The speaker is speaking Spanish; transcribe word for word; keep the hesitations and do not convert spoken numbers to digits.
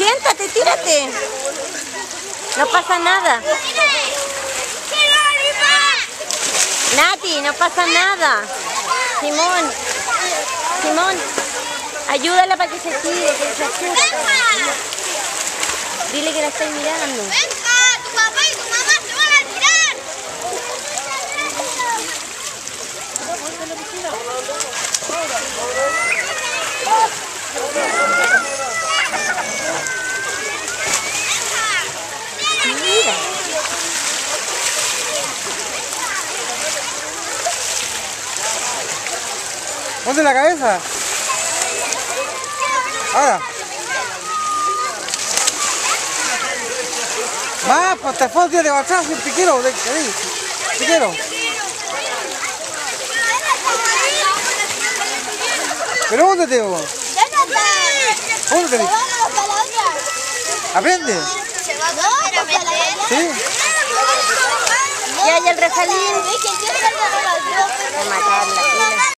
aviéntate, tírate. No pasa nada. Nati, no pasa nada. Simón, Simón, ayúdala para que se tire, que se asusta. Dile que la estoy mirando. ¡Venga! ¡Tu papá y tu mamá se van a tirar! Mira. Ponte la cabeza. Ahora. Más, pues te fue de WhatsApp, si te quiero, de ahí. Te quiero. Pero póntete, vos. Póntete. Aprende. Sí. Ya, ya el refalín. De matarla.